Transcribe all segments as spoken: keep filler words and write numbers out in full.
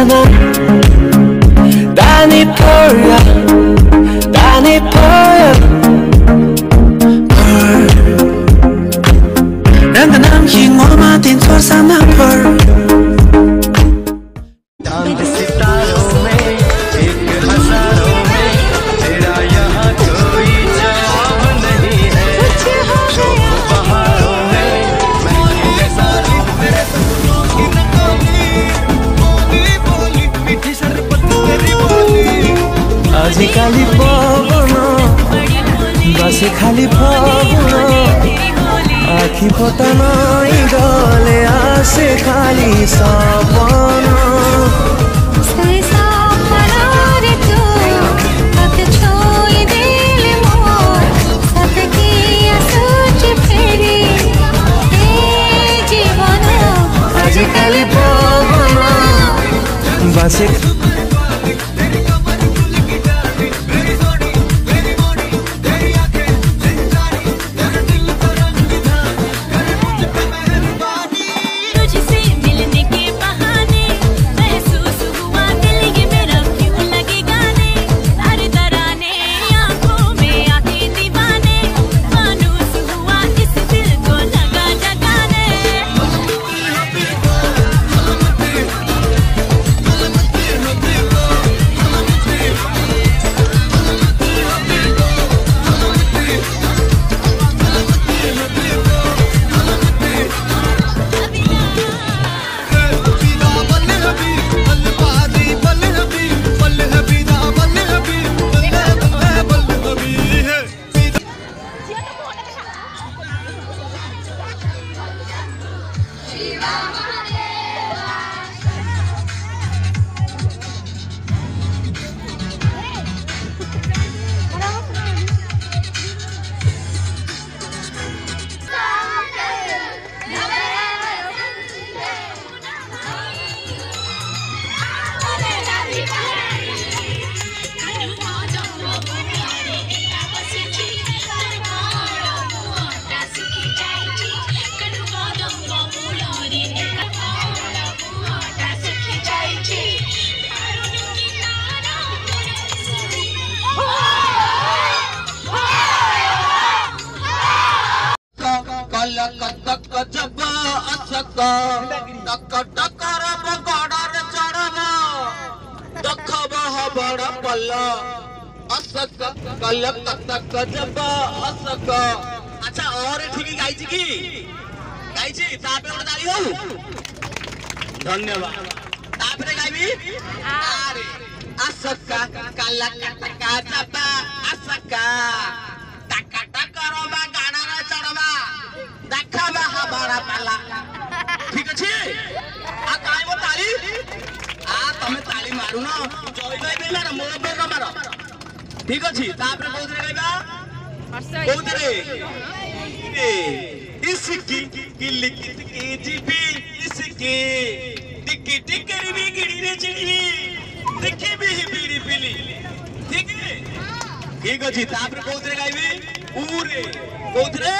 있잖아. 난 이뻐야 난 이뻐야 난 남긴 얼마든 토사나 펄 आजिकाली पवन बसे खाली पवन आखि पता नहीं गले आसे खाली सपन आजिकाली पवन बसे अच्छा और ठीक गाई की गाई ताली हो धन्यवाद तापरे गाइबी अरे असका काला टका जबा असका टका टका रबा गाना रे चढ़बा देखबा हबड़ा पाला ठीक अछि आ गाइबो ताली आ तमे ताली मारू न जय जय बेला न मोर पे मारो ठीक अछि तापरे कोदरे गाइबा कोदरे इसकी किल्ली की जीबी इसकी टिकी टिकरी भी गिरी रे चिड़ी देखी भी बीड़ी पीली ठीक है ठीक अछि तापरे कोदरे गाइबी उरे कोदरे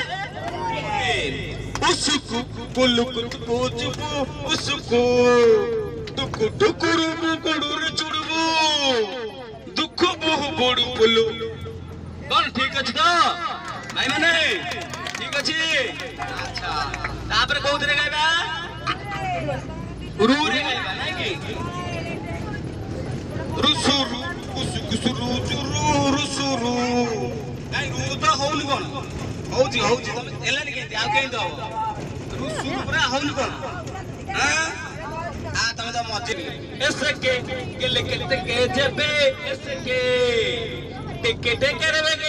उसको कुलुकु कोजुबु उसको दुकु दुकुरु मुकुडुर चुडबु दुख बहु बडु बोलु कौन ठीक अछि तो भाई माने ठीक अछि अच्छा तापर कोदरे गाइबा रू रे गाइबा नै कि रुसुरु कुसुकुसुरु चुरु रुसुरु नै रू तो होउनी कोन होउजी होउजी तमे एलानी केति आ केइ दो रुसुरु पूरा होउनी कोन हां आ तमे तो मजे एसे के केले केते के जेबे एसे के टिके टिके रे वे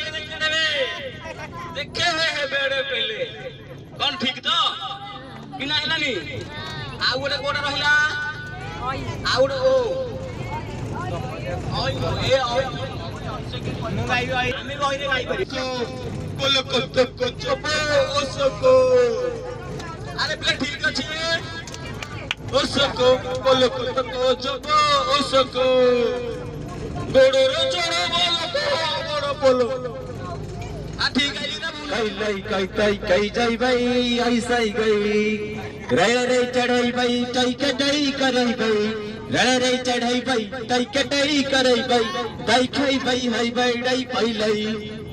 देखे है बेड़े पहले कौन ठीक तो कि ना हेलानी आ गोटे कोडा रहिला आ गोटे ओ ओय ए ओय मु गाई गाई हमें गाई रे गाई करी कोल कोत को चपो ओसको अरे प्ले ठीक अछि ओसको कोल कोत को चपो ओसको गोड़ो रे चोरो बोलो गोड़ो बोलो आ ठीक है कई लाई कई तई कई जाई भाई ऐसा ही गई रे रे चढ़ाई भाई तई के तई करई भाई रे रे चढ़ाई भाई तई कटई करई भाई दई खाई भाई हई भाई डई पहलई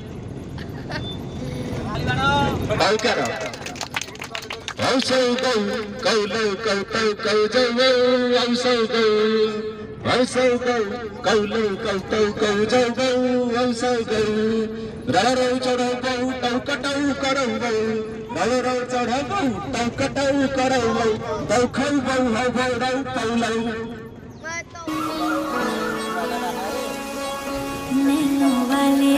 बाल करो औसो गौ कौलो कौतो कौ जौ औसो गौ औसो गौ कौलो कौतो कौ जौ औसो गौ रे रे चढ़ाई भाई तौ कटऊ करऊ रे रे चढ़ाई भाई तौ कटऊ करऊ तौ खाई भाई हई भाई डई पहलई नैनो वाले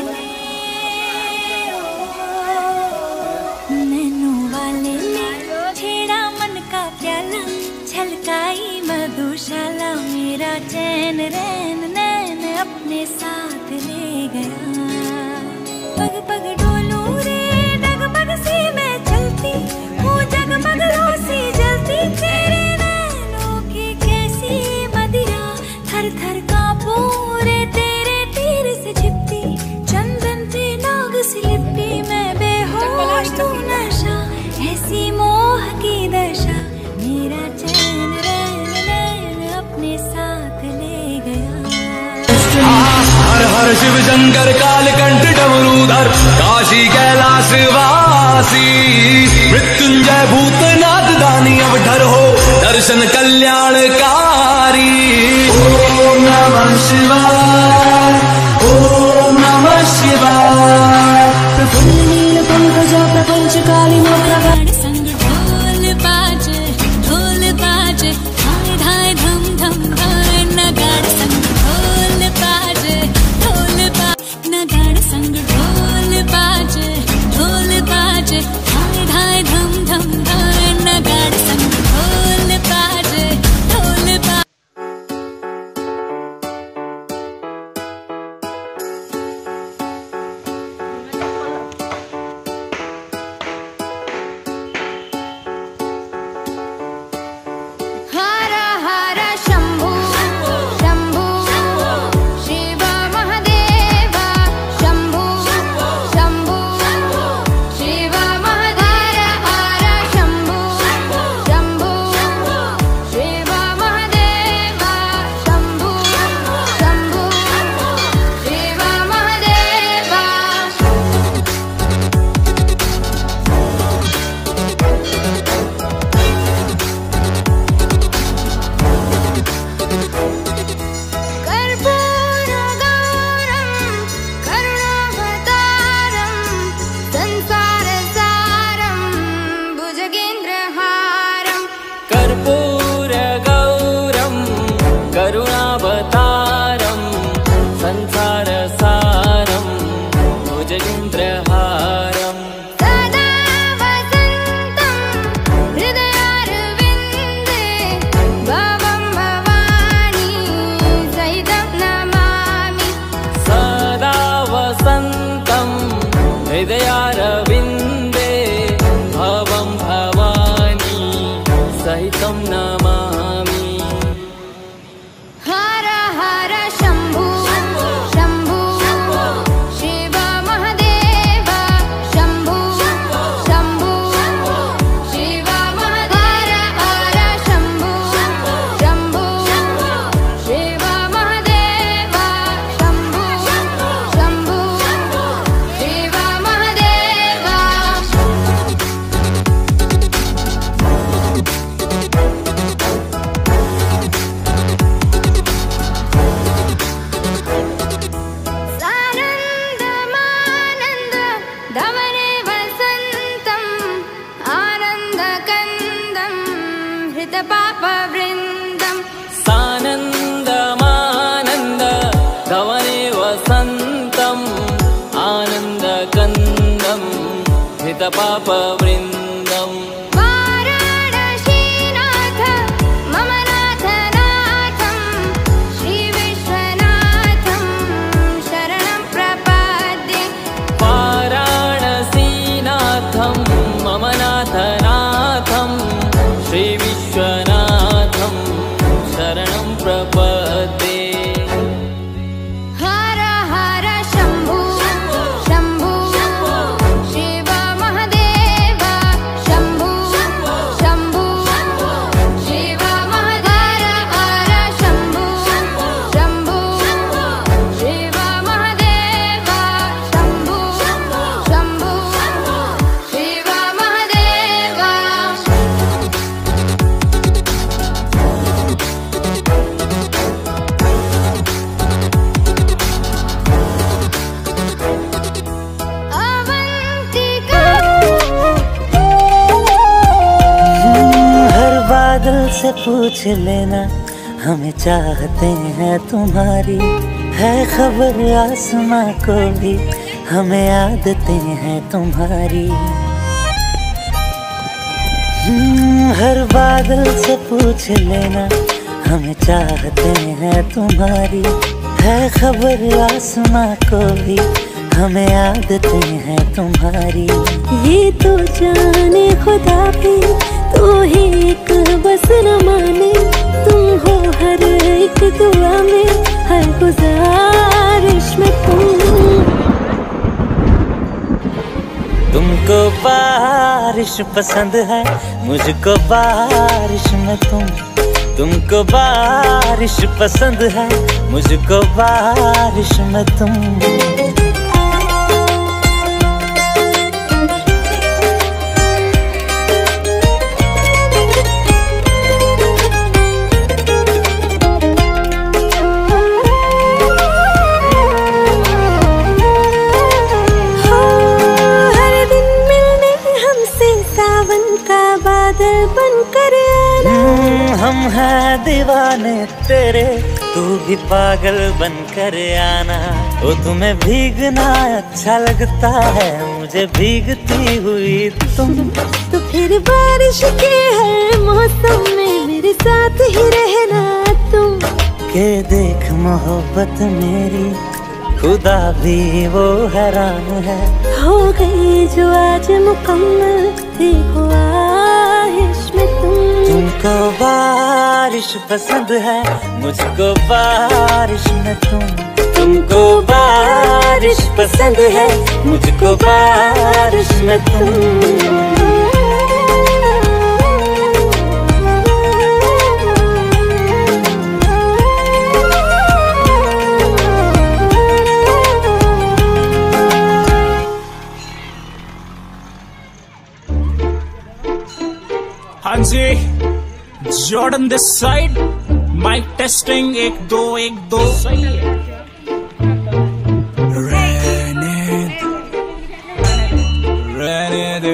नैनो वाले छेड़ा मन का प्याला छलकाई मधुशाला मेरा चैन रैन नैन अपने साथ ले गया पग पग डोलू रे डगमग से मैं चलती हूँ जगमग रोसी जलती तेरे नैनों की कैसी मदिरा थर थर कांपू रे तेरे तीर से छिपती चंदन से नाग से लिपटी मैं बेहोश तू नशा ऐसी मोह की दशा मेरा चैन रैन नैन अपने साथ ले गया हर हर शिव शंकर कालकंठ डमरूधर काशी कैलाश वासी मृत्युंजय भूतनाथ दानी अवधर हो दर्शन कल्याणकारी ओम नमः शिवाय ओम नमः शिवाय प्रफुल्ल नील पंकज प्रपंच काली मोत्र संग ढोल बाजे ढोल बाजे धाय धाय धम धम धाय नगाड़ संग ढोल बाजे ढोल बाजे नगाड़ संग ढोल बाजे ढोल बाजे धाय धाय धम धम धाय नगाड़ संग ढोल बाजे ढोल बाजे हर हर शंभू शंभू शिव महादेव शंभू शंभू शिव महादेव हर शंभू शंभू शिव महादेव शंभू शंभू शिव महादेव कर्पूरगौरं करुणावतारं संसारसारं भुजगेन्द्रहारं कर्पूरगौरं करुणावतारं संसारसारं भुजगेन्द्रहारं सदा वसन्तं हृदयारविन्दे भवं भवानी सहितं नमामि सदा वसन्तं हृदयारविन्दे भवं भवानी सहितं नमामि हर हर शंभू शंभू शिव महादेव शंभू शंभू शिव महादेव हर शंभू शंभू शिव महादेव शंभू शंभू शिव महादेव सानन्दमानन्द धवने वसन्तम् आनन्दकन्दं हृतपापवृन्दम् सानन्दमानन्द धवने वसन्तम् आनन्दकन्दं हितपापवृन्दम् वाराणसीनाथ मम नाथनाथं श्रीविश्वनाथं शरणं प्रपद्ये वाराणसीनाथं मम नाथनाथं श्रीविश्वनाथं शरणं प्रपद्ये हर हर शंभू शंभू शिव महादेव शंभू शंभू शिव महादेव हर शंभू से पूछ लेना, हमें चाहते हैं तुम्हारी, है खबर आसमां को भी, हमें आदतें हैं तुम्हारी। हर बादल से पूछ लेना, हमें चाहते हैं तुम्हारी, है खबर आसमां को भी, हमें आदतें हैं तुम्हारी। ये तो जाने खुदा भी, तू ही एक बस न माने, तुम हो हर एक दुआ में, हर गुजारिश में तुम। तुमको बारिश पसंद है, मुझको बारिश में तुम। तुमको बारिश पसंद है, मुझको बारिश में तुम। हम हैं दीवाने तेरे, तू भी पागल बन कर आना। ओ तुम्हें भीगना अच्छा लगता है, मुझे भीगती हुई तुम। तो फिर बारिश के हर मौसम में मेरे साथ ही रहना तुम। के देख मोहब्बत मेरी, खुदा भी वो हैरान है। हो गई जो आज मुकम्मल, देखो आहिश में तुम। तुमको बारिश पसंद है, मुझको बारिश में तुम। तुमको बारिश पसंद है, मुझको बारिश में तुम। हाँ जी, Jordan this side, mike testing एक दो एक दो। सही है। रहने रहने दे,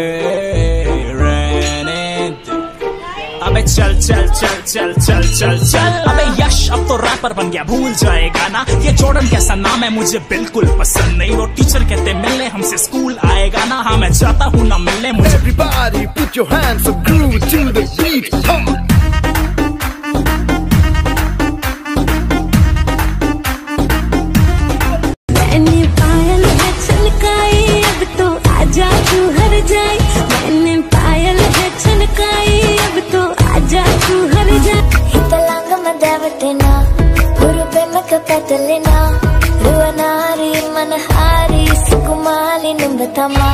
रहने दे। अबे चल चल चल चल चल चल चल। अबे यश अब तो रैपर बन गया, भूल जाएगा ना। ये जॉर्डन कैसा नाम है, मुझे बिल्कुल पसंद नहीं। और टीचर कहते मिलने हमसे स्कूल आएगा ना। हाँ मैं जाता हूँ ना मिलने मुझे। Everybody put your hands up, groove to the beat. Come on. मैंने पायल है छलकाई, अब तो आजा तू हर जाए। मैंने पायल है छलकाई, अब तो आजा तू हर जाए। हितलांग मदावतेना, गुरुपे मकपतलेना, रुवनारी मनहारी सुकुमाली नुंबतमा।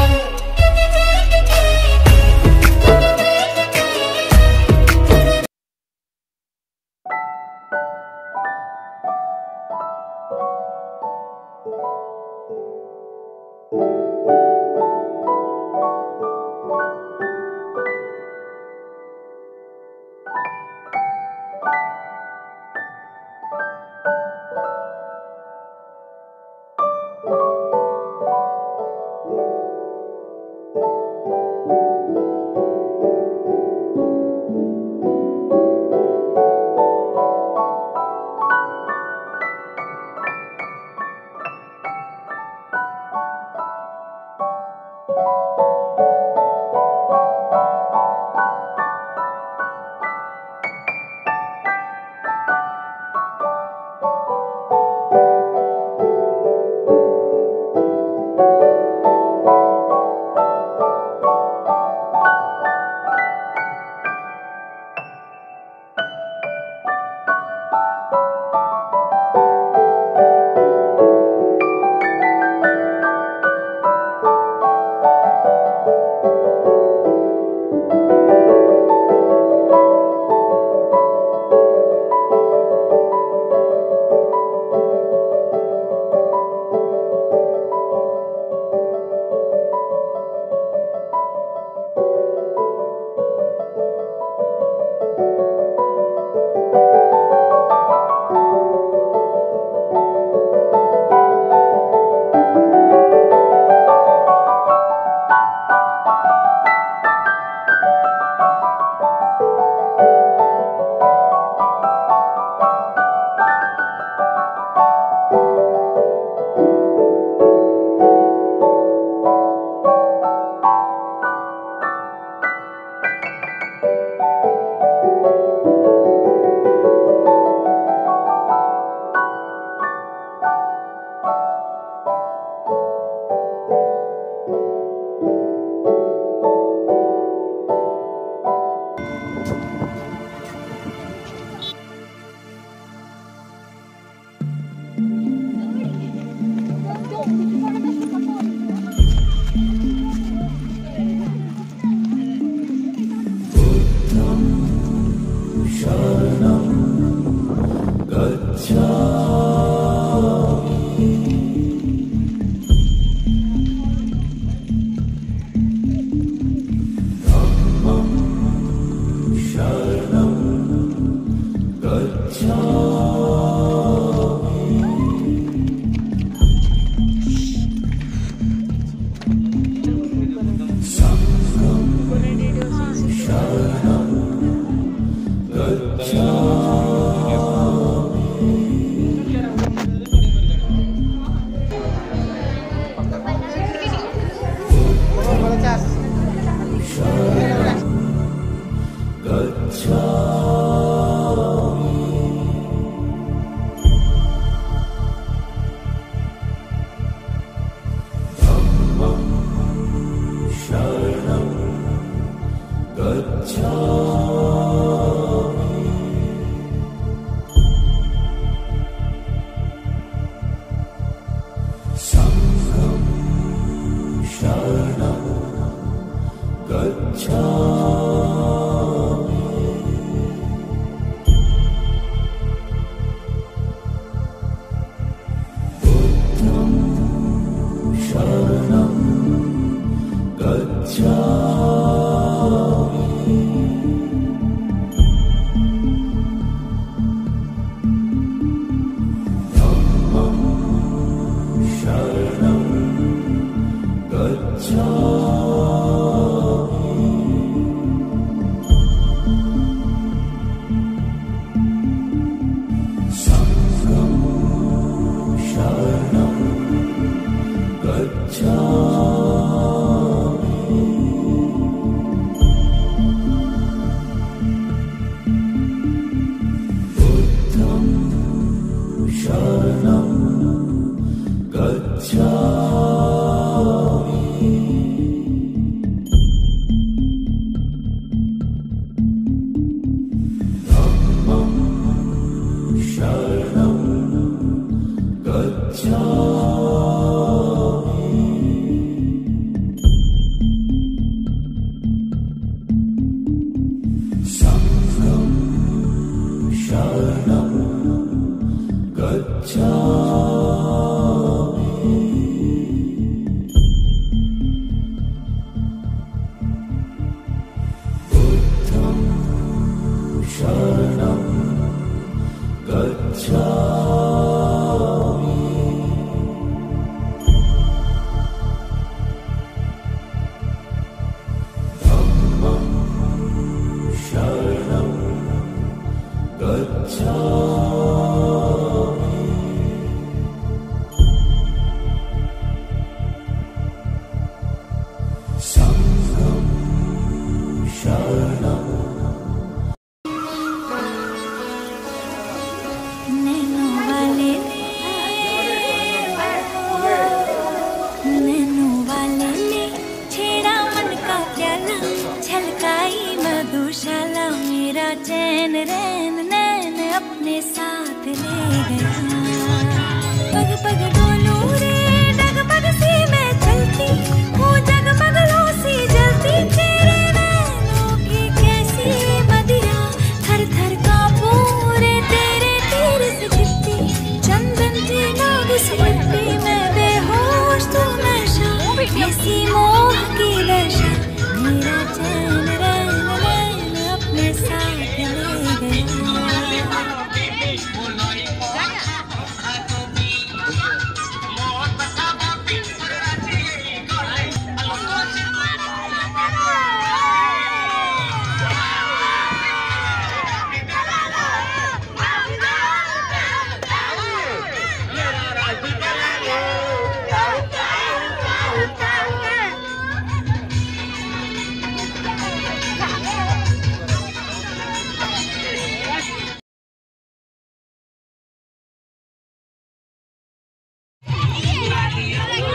Yeah.